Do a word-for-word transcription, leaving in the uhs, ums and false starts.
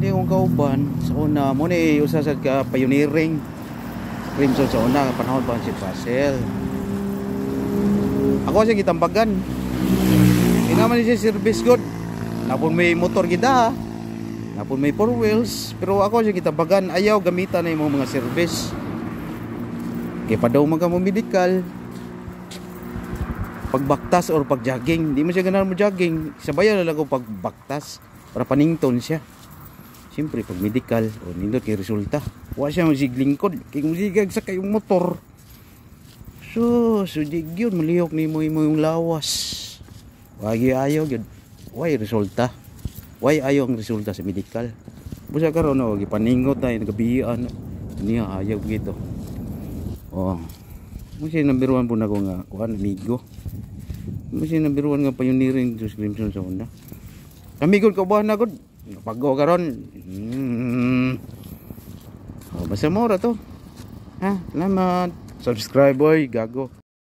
kini akong kauban sa una mo ni usa sad ka pioneering Crimson sa una panahon pa si Pasel. Ako siya gitambagan. Inaman siya service good. Napon may motor gida. Napon may four wheels, pero ako siya gitambagan ayaw gamitan na imong mga service. Kay pa daw mga mo medical. Pagbaktas or pagjogging, di mo siya ganahan mo jogging. Sabayan na lang ko pagbaktas para panington siya. Siyempre pag medical o nindot kay resulta wa siya magsiglingkod kay musigag sa kayong motor. So so yun malihok ni mo yung lawas wagi ayaw yun why resulta why ayaw ang resulta sa medical busa karon no gipaningot na nagabian niya ayaw gito. Oh mo siya number one po na ko nga kuan amigo mo siya number one nga pioneering description sa Honda amigo ko ba na gud paggo karon hmm. Oh, basta mo ra to ha salamat subscribe boy gago.